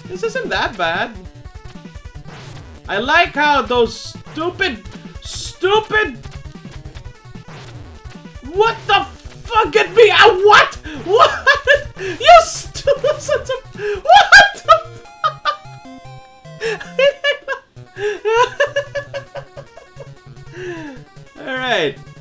This isn't that bad. I like how those stupid... What the fuck? Get me out! What? What? You stupid sons of... What the fuck? Alright.